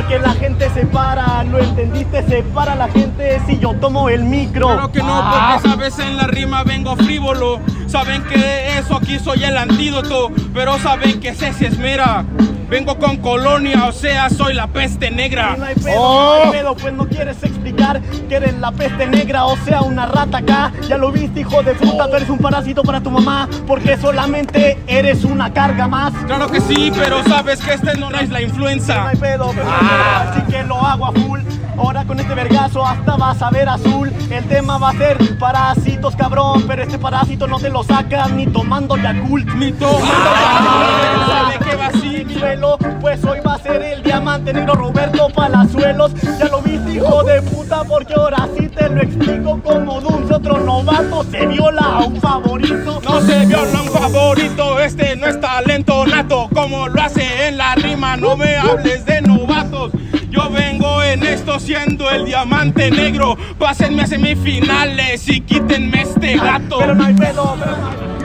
que la gente se para, ¿lo entendiste? Se para la gente si yo tomo el micro. Claro que no, porque sabes en la rima vengo frívolo. Saben que de eso aquí soy el antídoto, pero saben que se esmera. Vengo con colonia, o sea, soy la peste negra. No hay pedo, no hay pedo, pues no quieres explicar que eres la peste negra, o sea, una rata acá. Ya lo viste, hijo de puta, tú eres un parásito para tu mamá, porque solamente eres una carga más. Claro que sí, pero sabes que este no es la influenza. No hay pedo, pero así que lo hago a full. Ahora con este vergazo hasta vas a ver azul. El tema va a ser parásitos, cabrón, pero este parásito no te lo sacas ni tomando Yakult. Ni tomando Yakult. ¿Sabe qué va así? Pues hoy va a ser el diamante negro Roberto Palazuelos. Ya lo viste, hijo de puta, porque ahora sí te lo explico. Como Dulce, otro novato se viola a un favorito. No se viola a un favorito, este no es talento nato. Como lo hace en la rima, no me hables de novatos. Yo vengo en esto siendo el diamante negro. Pásenme a semifinales y quítenme este gato. Pero no hay pedo, pero no hay pedo.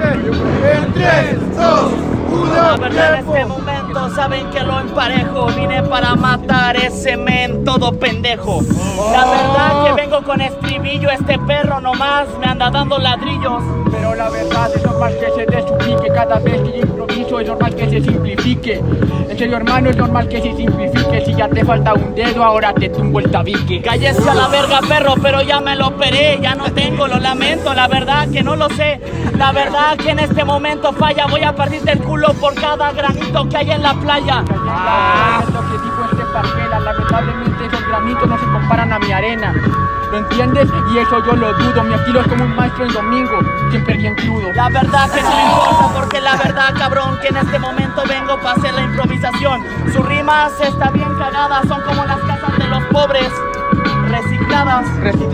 En 3, 2, 1, la verdad en este momento saben que lo emparejo. Vine para matar ese men todo pendejo. La verdad que vengo con estribillo. Este perro nomás me anda dando ladrillos. Pero la verdad es normal que se desubique. Cada vez que yo improviso es normal que se simplifique. En serio, hermano, es normal que se simplifique. Si ya te falta un dedo, ahora te tumbo el tabique. Cállese a la verga, perro, pero ya me lo operé. Ya no tengo, lo lamento, la verdad que no lo sé. La verdad que en este momento falla. Voy a partirte el culo por cada granito que hay en la playa. Es lo que dijo este parquela. Lamentablemente esos granitos no se comparan a mi arena. ¿Lo entiendes? Y eso yo lo dudo. Mi estilo es como un maestro en domingo, siempre bien crudo. La verdad que no me importa, porque la verdad, cabrón, que en este momento vengo para hacer la improvisación. Sus rimas están bien cagadas, son como las casas de los pobres. Recicladas. Lo que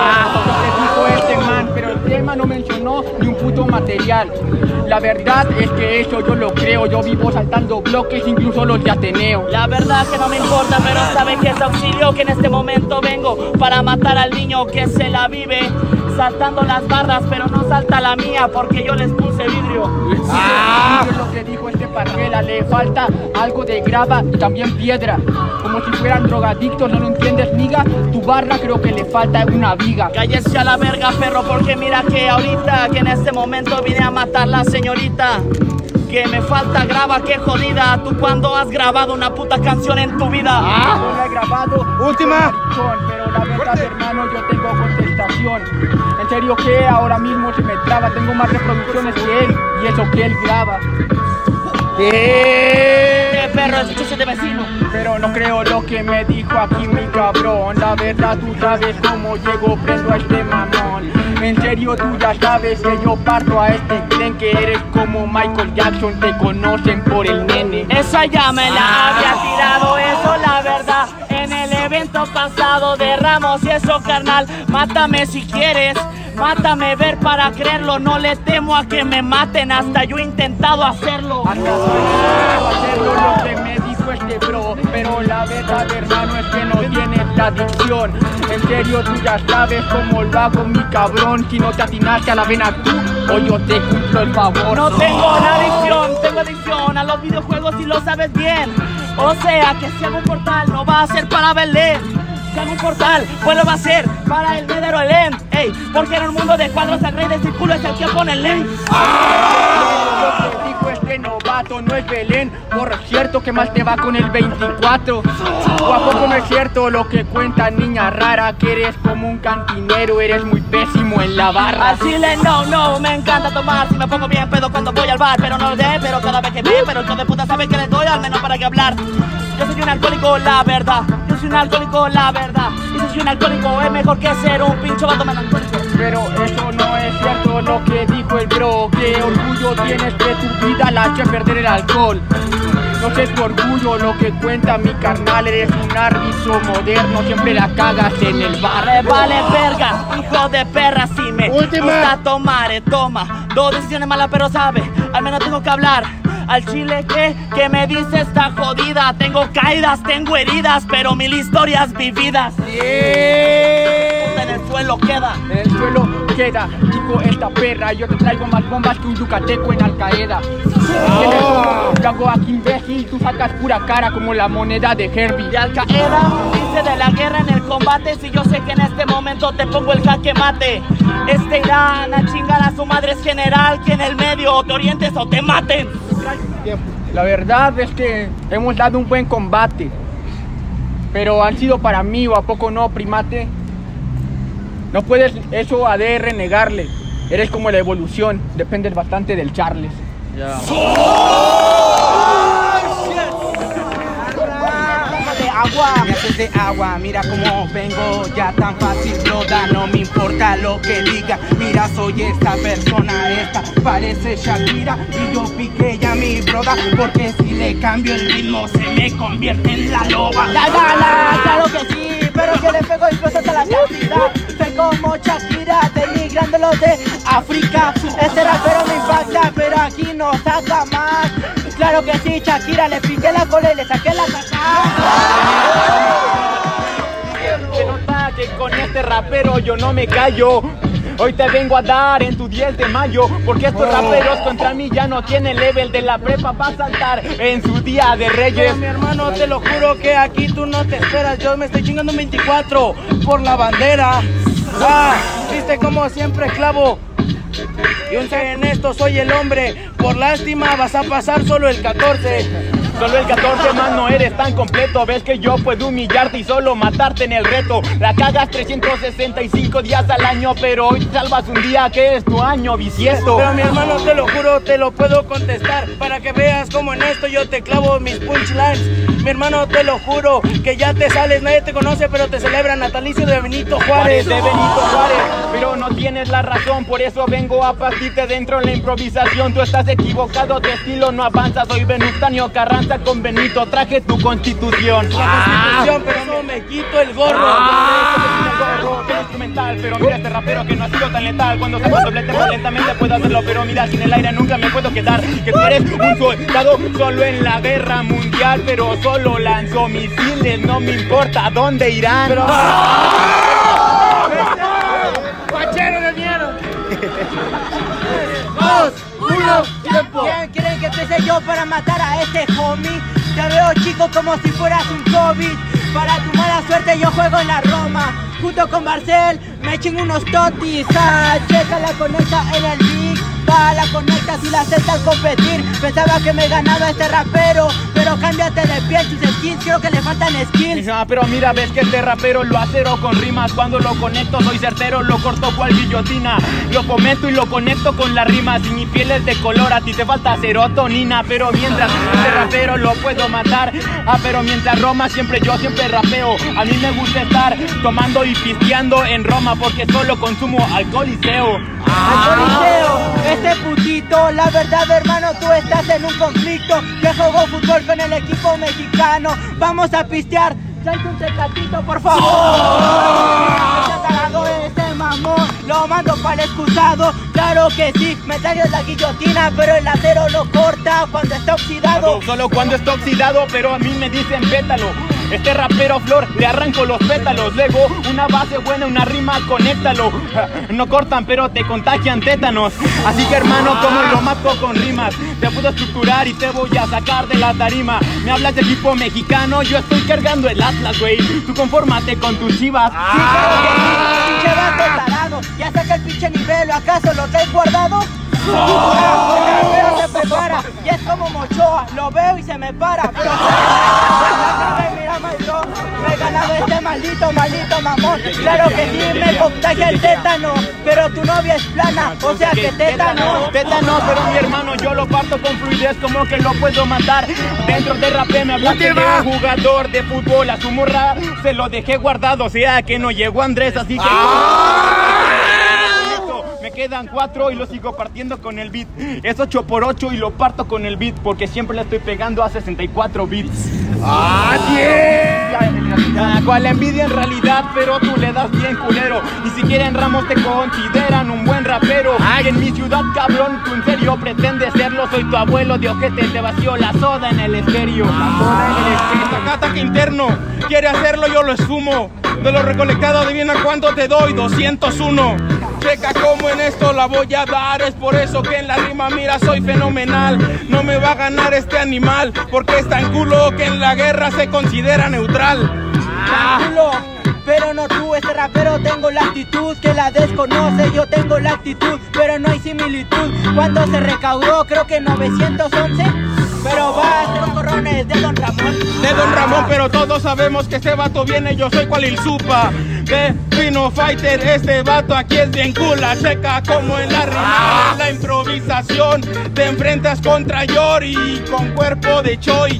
dijo este man, pero el tema no mencionó ni un puto material. La verdad es que eso yo lo creo. Yo vivo saltando bloques, incluso los de Ateneo. La verdad que no me importa, pero sabe que es auxilio. Que en este momento vengo para matar al niño que se la vive saltando las barras, pero no salta la mía porque yo les puse vidrio. Es lo que dijo este parquela. Le falta algo de grava y también piedra. Como si fueran drogadictos, ¿no lo entiendes, niga? Tu barra creo que le falta una viga. Cállese a la verga, perro, porque mira que ahorita, que en este momento vine a matar la señorita. Que me falta grava, qué jodida. ¿Tú cuándo has grabado una puta canción en tu vida? No la he grabado. Última. Pero la verdad, hermano, yo tengo contestación. En serio que ahora mismo se me traba. Tengo más reproducciones que él y eso que él graba. Perro, escúchese de vecino. Pero no creo lo que me dijo aquí mi cabrón. La verdad tú sabes cómo llego, prendo a este mamón. En serio tú ya sabes que yo parto a este. Creen que eres como Michael Jackson, te conocen por el nene. Esa ya me la había tirado, eso la verdad. En el evento pasado de Ramos y eso, carnal. Mátame si quieres, mátame ver para creerlo. No le temo a que me maten, hasta yo he intentado hacerlo. Hacerlo lo que me dijo este bro. Pero la verdad, hermano, es que no tienes la dicción. En serio tú ya sabes cómo lo hago, mi cabrón. Si no te atinaste a la vena tú, o yo te cumplo el favor. No tengo la adicción, tengo adicción a los videojuegos y lo sabes bien. O sea que si hago un portal no va a ser para Belén. Si hago un portal, pues lo va a ser para el Medero Elén. Ey, porque en un mundo de cuadros el rey de círculo es el que pone el ley. Lo que dijo este novato no es Belén. Por cierto, que mal te va con el 24. ¿O a poco no es cierto lo que cuenta niña rara? Que eres como un cantinero, eres muy pésimo en la barra. Al chile no, me encanta tomar. Si me pongo bien pedo cuando voy al bar. Pero no lo de, pero cada vez que ve. Pero el hijo de puta sabe que le doy al menos para que hablar. Yo soy un alcohólico, la verdad. Yo soy un alcohólico, la verdad. Y si soy un alcohólico es mejor que ser un pincho vato melancólico. Pero eso no es cierto lo que dijo el bro. ¿Qué orgullo tienes de tu vida? La hecho perder el alcohol. No sé tu orgullo, lo que cuenta mi carnal. Eres un árbitro moderno, siempre la cagas en el bar. Me vale verga, hijo de perra. Si me gusta tomar, toma. Dos decisiones malas pero sabe, al menos tengo que hablar. Al chile que me dice esta jodida. Tengo caídas, tengo heridas, pero mil historias vividas. Yeah. En el suelo queda. En el suelo queda, dijo esta perra. Yo te traigo más bombas que un yucateco en Al Qaeda. Yo hago aquí imbécil, tú sacas pura cara como la moneda de Herbie. Y Al Qaeda dice de la guerra en el combate. Si yo sé que en este momento te pongo el jaque mate. Irán a chingar a su madre es general. Que en el medio te orientes o te maten. La verdad es que hemos dado un buen combate, pero han sido para mí, o a poco no, primate. No puedes eso a DR negarle. Eres como la evolución, dependes bastante del Charles. Me haces de agua, mira cómo vengo, ya tan fácil broda, no me importa lo que diga, mira soy esta persona, esta parece Shakira y yo piqué ya mi broda, porque si le cambio el ritmo se me convierte en la loba. La gala, claro que sí, pero que le pego incluso hasta la cantidad, soy como Shakira, denigrando los de África, este rapero me impacta, pero aquí no saca más. Claro que sí, Shakira, le piqué la cola y le saqué la caca. Se nota que con este rapero yo no me callo. Hoy te vengo a dar en tu 10 de mayo, porque estos raperos contra mí ya no tienen level de la prepa para saltar en su día de Reyes. Pero mi hermano, te lo juro que aquí tú no te esperas, yo me estoy chingando un 24 por la bandera. Viste como siempre clavo. Yo en esto soy el hombre, por lástima vas a pasar solo el 14. Solo el 14 más no eres tan completo. Ves que yo puedo humillarte y solo matarte en el reto. La cagas 365 días al año, pero hoy salvas un día que es tu año bisiesto. Pero mi hermano, te lo juro, te lo puedo contestar, para que veas como en esto yo te clavo mis punchlines. Mi hermano, te lo juro, que ya te sales, nadie te conoce, pero te celebra natalicio de Benito Juárez. De Benito Juárez, pero no tienes la razón, por eso vengo a partirte dentro en la improvisación. Tú estás equivocado, tu estilo no avanza, soy Venutáneo Carranza con Benito, traje tu constitución. La constitución, pero no me quito el gorro. Soy instrumental, pero mira este rapero que no ha sido tan letal. Cuando saco doble tempo lentamente puedo hacerlo, pero mira, sin el aire nunca me puedo quedar. Que tú eres un soldado solo en la guerra mundial, pero solo lanzo misiles, no me importa dónde irán. Pero... ¡Pachero de mierda! 2, 1, tiempo. ¿Quieren que empiece yo para matar a este homie? Te veo chico como si fueras un COVID. Para tu mala suerte yo juego en la Roma. Junto con Marcel me chingo unos totis. Checa la conecta en el Big. La conecta si la acepta al competir. Pensaba que me ganaba este rapero, pero cámbiate de piel, tus skins creo que le faltan skills. No, pero mira, ves que este rapero lo acero con rimas. Cuando lo conecto soy certero, lo corto cual guillotina. Lo fomento y lo conecto con las rimas. Y mi piel es de color, a ti te falta serotonina. Pero mientras este rapero lo puedo matar. Pero mientras Roma yo siempre rapeo. A mí me gusta estar tomando y pisteando en Roma, porque solo consumo alcohol y seo. Este putito, la verdad hermano, tú estás en un conflicto. Yo juego fútbol con el equipo mexicano. Vamos a pistear, tráete un tecatito por favor. Este mamón, lo mando para el excusado. Claro que sí, me traigo la guillotina, pero el acero lo corta cuando está oxidado. Solo cuando está oxidado, pero a mí me dicen pétalo. Este rapero flor, le arranco los pétalos. Luego una base buena, una rima, conéctalo. No cortan, pero te contagian tétanos. Así que hermano, como lo mato con rimas, te puedo estructurar y te voy a sacar de la tarima. Me hablas de equipo mexicano, yo estoy cargando el Atlas, güey. Tú confórmate con tus chivas. Sí, claro que sí, pinche vato tarado. Ya saca el pinche nivel, ¿o acaso lo traes guardado? Pero se prepara y es como Mochoa, lo veo y se me para. Pero mira, maestro, me he ganado este maldito mamón. Claro que sí, me contagia el tétano, pero tu novia es plana, o sea que tétano. Tétano, pero mi hermano yo lo parto con fluidez, como que lo puedo matar. Dentro de rapé me hablaste de un jugador de fútbol, a su morra se lo dejé guardado, o sea que no llegó Andrés, así que... Me quedan 4 y lo sigo partiendo con el beat. Es 8 por 8 y lo parto con el beat, porque siempre le estoy pegando a 64 bits. Cual envidia en realidad, pero tú le das bien culero. Ni siquiera en Ramos te consideran un buen rapero. Y en mi ciudad, cabrón, tú en serio pretendes serlo. Soy tu abuelo de ojete, te vació la soda en el estéreo. La soda en el estéreo. Ataque interno, quiere hacerlo, yo lo esfumo. De lo recolectado, adivina cuánto te doy, 201. Checa cómo en esto la voy a dar. Es por eso que en la rima, mira, soy fenomenal. No me va a ganar este animal, porque es tan culo que en la guerra se considera neutral. Culo, pero no tú, este rapero tengo la actitud que la desconoce. Yo tengo la actitud, pero no hay similitud. Cuando se recaudó, creo que 911. Pero va a ser los corrones de Don Ramón. De Don Ramón, pero todos sabemos que este vato viene. Yo soy cual il supa de Pino Fighter. Este vato aquí es bien cula. Checa como en la rima, en la improvisación te enfrentas contra Yori con cuerpo de Choi.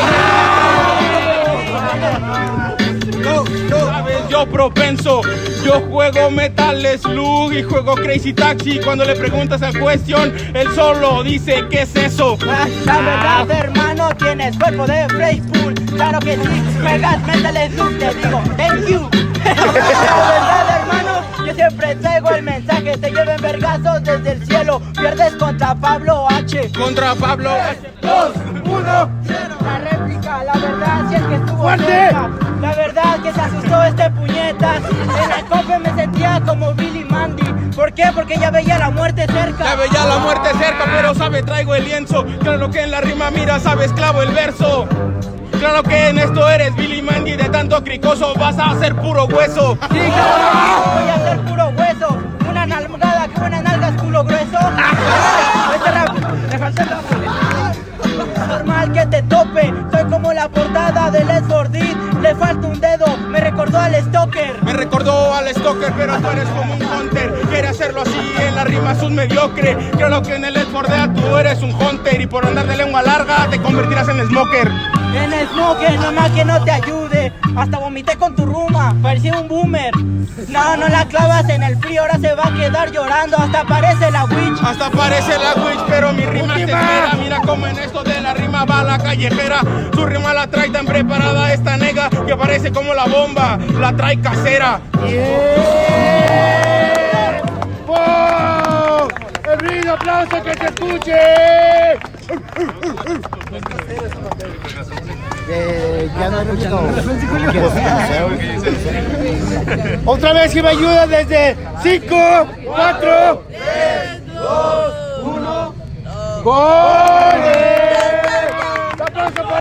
Sabes, yo propenso, yo juego Metal Slug y juego Crazy Taxi. Cuando le preguntas al Question, él solo dice ¿qué es eso? La verdad, hermano, tienes cuerpo de Faithful. Claro que sí, juegas Metal Slug, te digo thank you. La verdad, hermano, yo siempre traigo el mensaje. Te lleven vergazos desde el cielo. Pierdes contra Pablo H. Contra Pablo H. 2, 1, 0. La réplica, la verdad, si es que estuvo cerca. La verdad que se asustó este puñetas. En el cope me sentía como Billy Mandy. ¿Por qué? Porque ya veía la muerte cerca. Ya veía la muerte cerca, pero sabe, traigo el lienzo. Claro que en la rima, mira, sabes, clavo el verso. Claro que en esto eres Billy Mandy. De tanto cricoso vas a hacer puro hueso. Sí, claro, voy a hacer puro hueso. Una nalgada, que buenas nalgas, culo grueso. Este rap, le falta el normal que te tope, soy como la portada del Let's For Dead. Le falta un dedo, me recordó al Stalker. Me recordó al Stalker, pero tú eres como un Hunter. Quiere hacerlo así, en la rima es un mediocre. Claro que en el Let's For Dead tú eres un Hunter. Y por andar de lengua larga te convertirás en Smoker. En Smoker, nomás que no te ayude. Hasta vomité con tu ruma, parecía un boomer. No, no la clavas en el frío, ahora se va a quedar llorando. Hasta parece la witch. Hasta parece la witch, pero mi rima te espera. Mira cómo en esto de la rima va la callejera. Su rima la trae tan preparada esta nega que parece como la bomba, la trae casera. ¡Oh! ¡El brillo, aplauso, que se escuche! Ya no he escuchado. Otra vez que me ayuda desde 5, 4, 3, 2, 1. ¡Gol!